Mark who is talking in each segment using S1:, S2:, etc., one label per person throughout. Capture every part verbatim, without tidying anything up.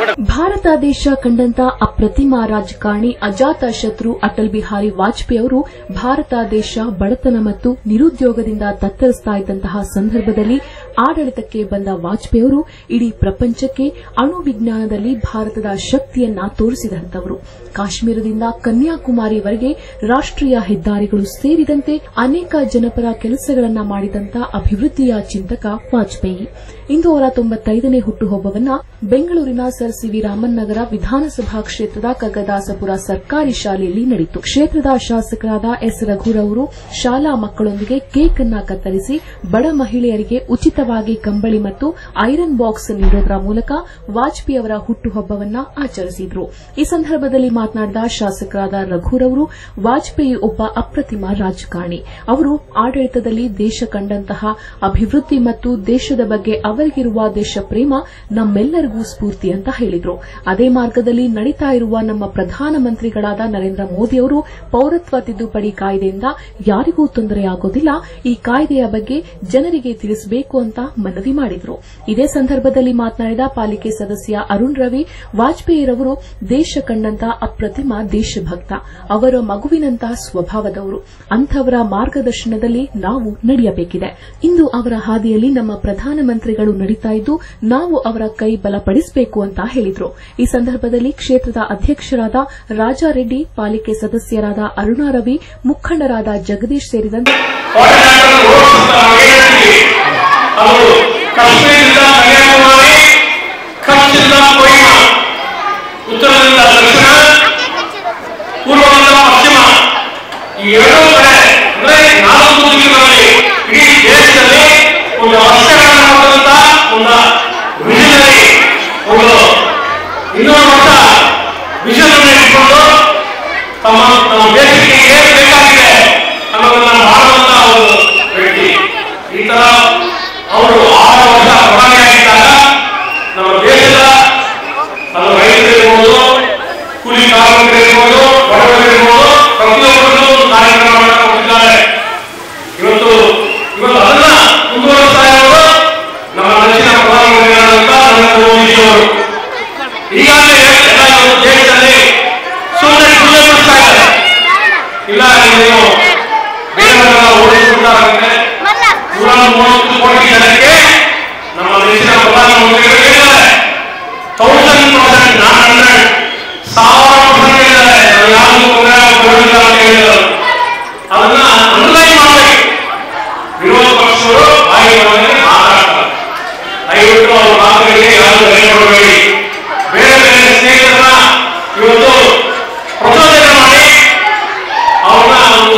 S1: ಭಾರತ ದೇಶ ಕಂಡಂತ ಅಪ್ರತಿಮ ರಾಜಕಾರಣಿ ಅಜಾತ ಶತ್ರು ಅಟಲ್ ಬಿಹಾರಿ ವಾಜಪೇಯಿ ಅವರು ಭಾರತ ದೇಶ ಬಡತನ ಮತ್ತು ನಿರುದ್ಯೋಗದಿಂದ ತತ್ತರಿಸ್ತಾ ಇದ್ದಂತಹ ಸಂದರ್ಭದಲ್ಲಿ ಆಡಳಿತಕ್ಕೆ ಬಂದ ವಾಜಪೇಯಿ ಅವರು ಇಡೀ ಪ್ರಪಂಚಕ್ಕೆ ಅಣು ವಿಜ್ಞಾನದಲ್ಲಿ ಭಾರತದ ಶಕ್ತಿಯನ್ನ ತೋರಿಸಿದಂತವರು. ಕಾಶ್ಮೀರದಿಂದ ಕನ್ಯಾಕುಮಾರಿವರೆಗೆ ರಾಷ್ಟೀಯ ಹೆದ್ದಾರಿಗಳು ಸೇರಿದಂತೆ ಅನೇಕ ಜನಪರ ಕೆಲಸಗಳನ್ನ ಮಾಡಿದಂತ ಅಭಿವೃದ್ಧಿಯ ಚಿಂತಕ ವಾಜಪೇಯಿ. ಇಂದು ಅವರ ತೊಂಬತ್ತೈದನೇ ಹುಟ್ಟುಹಬ್ಬವನ್ನ ಬೆಂಗಳೂರಿನ Sir C V Raman Nagar ವಿಧಾನಸಭಾ ಕ್ಷೇತ್ರದ ಕಗ್ಗದಾಸಪುರ ಸರ್ಕಾರಿ ಶಾಲೆಯಲ್ಲಿ ನಡೆಯಿತು. ಕ್ಷೇತ್ರದ ಶಾಸಕರಾದ ಎಸ್ ರಘುರವರು ಶಾಲಾ ಮಕ್ಕಳೊಂದಿಗೆ ಕೇಕ್ ಅನ್ನ ಕತ್ತರಿಸಿ ಬಡ ಮಹಿಳೆಯರಿಗೆ ಉಚಿತವಾಗಿ ಕಂಬಳಿ ಮತ್ತು ಐರನ್ ಬಾಕ್ಸ್ ನೀಡುವುದರ ಮೂಲಕ ವಾಜಪೇಯಿ ಅವರ ಹುಟ್ಟುಹಬ್ಬವನ್ನ ಆಚರಿಸಿದರು. ಈ ಸಂದರ್ಭದಲ್ಲಿ ಮಾತನಾಡಿದ ಶಾಸಕರಾದ ರಘುರವರು, ವಾಜಪೇಯಿ ಒಬ್ಬ ಅಪ್ರತಿಮ ರಾಜಕಾರಣಿ. ಅವರು ಆಡಳಿತದಲ್ಲಿ ದೇಶ ಕಂಡಂತಹ ಅಭಿವೃದ್ಧಿ ಮತ್ತು ದೇಶದ ಬಗ್ಗೆ ಅವರಿಗಿರುವ ದೇಶ ಪ್ರೇಮ ನಮ್ಮೆಲ್ಲರಿಗೂ ಸ್ಫೂರ್ತಿ ಅಂತ ಹೇಳಿದರು. ಅದೇ ಮಾರ್ಗದಲ್ಲಿ ನಡೀತಾ ಇರುವ ನಮ್ಮ ಪ್ರಧಾನಮಂತ್ರಿಗಳಾದ ನರೇಂದ್ರ ಮೋದಿ ಅವರು ಪೌರತ್ವ ತಿದ್ದುಪಡಿ ಕಾಯ್ದೆಯಿಂದ ಯಾರಿಗೂ ತೊಂದರೆಯಾಗೋದಿಲ್ಲ, ಈ ಕಾಯ್ದೆಯ ಬಗ್ಗೆ ಜನರಿಗೆ ತಿಳಿಸಬೇಕು ಅಂತ ಮನವಿ ಮಾಡಿದರು. ಇದೇ ಸಂದರ್ಭದಲ್ಲಿ ಮಾತನಾಡಿದ ಪಾಲಿಕೆ ಸದಸ್ಯ ಅರುಣ್ ರವಿ, ವಾಜಪೇಯಿರವರು ದೇಶ ಕಂಡಂತ ಅಪ್ರತಿಮ ದೇಶಭಕ್ತ, ಅವರ ಮಗುವಿನಂತಹ ಸ್ವಭಾವದವರು. ಅಂಥವರ ಮಾರ್ಗದರ್ಶನದಲ್ಲಿ ನಾವು ನಡೆಯಬೇಕಿದೆ. ಇಂದು ಅವರ ಹಾದಿಯಲ್ಲಿ ನಮ್ಮ ಪ್ರಧಾನಮಂತ್ರಿಗಳು ನಡೀತಾ ಇದ್ದು ನಾವು ಅವರ ಕೈ ಬಲಪಡಿಸಬೇಕು ಅಂತ ಹೇಳಿದರು. ಈ ಸಂದರ್ಭದಲ್ಲಿ ಕ್ಷೇತ್ರದ ಅಧ್ಯಕ್ಷರಾದ ರಾಜಾರೆಡ್ಡಿ, ಪಾಲಿಕೆ ಸದಸ್ಯರಾದ ಅರುಣಾ ರವಿ, ಮುಖಂಡರಾದ ಜಗದೀಶ್ ಸೇರಿದಂತೆ
S2: ಇನ್ನೂರು ವರ್ಷ ವಿಷಯವನ್ನು ಇಟ್ಕೊಂಡು ತಮ್ಮ ನಮ್ಮ ದೇಶಕ್ಕೆ ಏನು ಬೇಕಾಗಿದೆ ಅನ್ನೋದನ್ನ ಮಾಡುವಂತ ಒಂದು ವ್ಯಕ್ತಿ. ಈ ತರ ಅವರು ಆರು ವರ್ಷ ಪ್ರಧಾನಿಯಾಗಿದ್ದಾಗ ನಮ್ಮ ದೇಶದ ನಮ್ಮ ರೈತರಿರ್ಬೋದು, ಕೂಲಿ ಕಾರ್ಮಿಕರಿರ್ಬೋದು, ಬಡವರಿರ್ಬೋದು, ಪ್ರತಿಯೊಬ್ಬರಿಗೂ ಒಂದು ಕಾರ್ಯಕ್ರಮವನ್ನು ಕೊಟ್ಟಿದ್ದಾರೆ. ಇವತ್ತು ಇವತ್ತು ಅದನ್ನ ಮುಂದುವರಿಸ್ತಾ ಇರೋದು ನಮ್ಮ ನೆಚ್ಚಿನ ಪ್ರಧಾನಮಂತ್ರಿಗಳಾದಂತ ನರೇಂದ್ರ ಮೋದಿ ಅವರು. ಈಗಾಗಲೇ ಎಲ್ಲ ದೇಶದಲ್ಲಿ ಸುಮ್ಮನೆ ಸುಳ್ಳೇಬಿಡ್ತಾ ಇದ್ದಾರೆ. ಇಲ್ಲ ನೀವು ಬೇರೆಯವರೆಲ್ಲ ಓಡಿಸಿಬಿಡ್ತಾರಂತೆ. ನೂರ ಮೂವತ್ತು ಕೋಟಿ ಜನಕ್ಕೆ ನಮ್ಮ ದೇಶದ ಪ್ರಧಾನಮಂತ್ರಿಗಳು ಹೇಳಿದ್ದಾರೆ, ತೌಸಂಡ್ ಪರ್ಸೆಂಟ್ ನಾನ್ ಹಂಡ್ರೆಡ್ ಸಾವಿರ ಪರ್ಸೆಂಟ್ ಹೇಳಿದ್ದಾರೆ. ಯಾರು ಕೊಡಲಿಲ್ಲ ಅಂತ ಹೇಳಿದರು. ಅದನ್ನ ಅನ್ಲೈನ್ ಮಾಡಬೇಕು. ವಿರೋಧ ಪಕ್ಷಗಳು ಬಾಯಿ ಒಳಗೆ ಮಾತಾಡ್ತಾರೆ. ದಯವಿಟ್ಟು ಅವ್ರ ಮಾತುಗಳಿಗೆ ಯಾರು ಬೆಲೆ ಕೊಡಬೇಡಿ. ಬೇರೆ ಬೇರೆ ಸ್ನೇಹಿತರನ್ನ ಇವತ್ತು ಪ್ರಚೋದನೆ ಮಾಡಿ ಅವ್ರನ್ನ ಒಂದು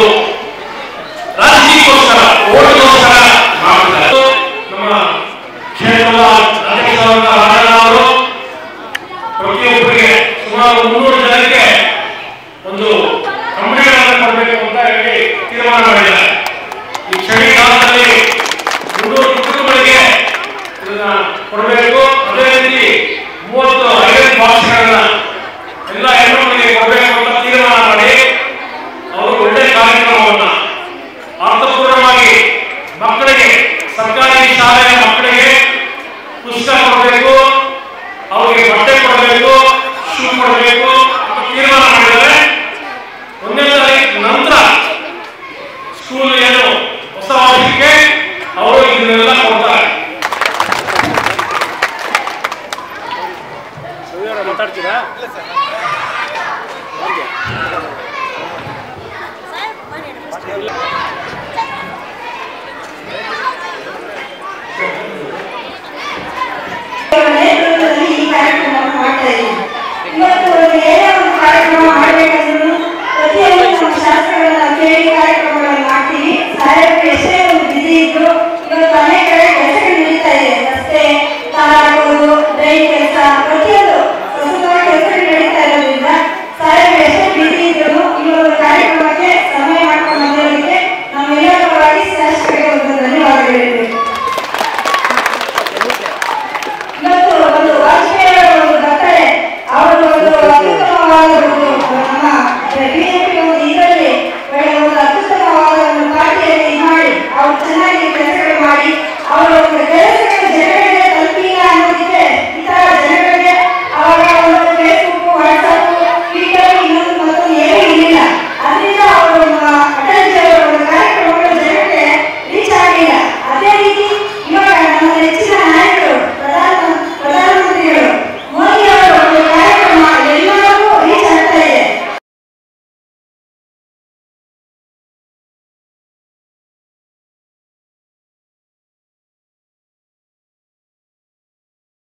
S2: ರಾಜಕೀಯಕ್ಕೋಸ್ಕರ ಓಟ್ಗೋಸ್ಕರ ಮಾಡ್ತಾರೆ. ನಮ್ಮ ಕ್ಷೇತ್ರದ ಅಧ್ಯಕ್ಷರಾದ ರಾಜಣ್ಣ ಅವರು ಪ್ರತಿಯೊಬ್ಬರಿಗೆ ಸುಮಾರು ಮುನ್ನೂರು ಜನಕ್ಕೆ ಒಂದು ಕಂಪನಿಗಳನ್ನು ಕೊಡಬೇಕು ಅಂತ ಹೇಳಿ ತೀರ್ಮಾನ ಮಾಡಿದ್ದಾರೆ. ಈ ಚಳಿಗಾಲದಲ್ಲಿ ಮುನ್ನೂರು ಕುಟುಂಬಗಳಿಗೆ ಇದನ್ನ ಕೊಡಬೇಕು. ಅದೇ ರೀತಿ ಮೂವತ್ತು ಐರನ್ ಬಾಕ್ಸ್ಗಳನ್ನ ಎಲ್ಲ ಹೆಣ್ಣುಮಕ್ಕಳಿಗೆ ಕೊಡಬೇಕು ಅಂತ ತೀರ್ಮಾನ ಮಾಡಿ ಅವರು ಒಳ್ಳೆ ಕಾರ್ಯಕ್ರಮವನ್ನ ಅರ್ಥಪೂರ್ಣವಾಗಿ ಮಕ್ಕಳಿಗೆ, ಸರ್ಕಾರಿ ಶಾಲೆಯ ಮಕ್ಕಳಿಗೆ ಪುಸ್ತಕ ಕೊಡಬೇಕು, ಅವರಿಗೆ ಬಟ್ಟೆ ಕೊಡಬೇಕು, ಶೂ ಕೊಡಬೇಕು ಅಂತ ತೀರ್ಮಾನ ಮಾಡಿದರೆ ಒಂದನೇ ತಾರೀಕು ನಂತರ ಸ್ಕೂಲ್ ಏನು ಹೊಸ ವರ್ಷಕ್ಕೆ ಅವರು ಇದನ್ನೆಲ್ಲ ಕೊಡ್ತಾರೆ. ಮಾತಾಡ್ತೀರಾ?
S3: ಈ ಕಾರ್ಯಕ್ರಮ ಮಾಡ್ತಾ ಇದ್ದೀವಿ. ಇವತ್ತು ಏನೇ ಒಂದು ಕಾರ್ಯಕ್ರಮ ಮಾಡಬೇಕಂದ್ರೂ ಪ್ರತಿಯೊಂದು ನಮ್ಮ ಶಾಸಕರನ್ನ ಕೇಳಿ ಕಾರ್ಯಕ್ರಮಗಳನ್ನು ಮಾಡ್ತೀವಿ. ಸಾಹೇಬರು ಎಷ್ಟೇ ಒಂದು ಬಿಸಿ ಇದ್ರು ಇವತ್ತು ಅನೇಕ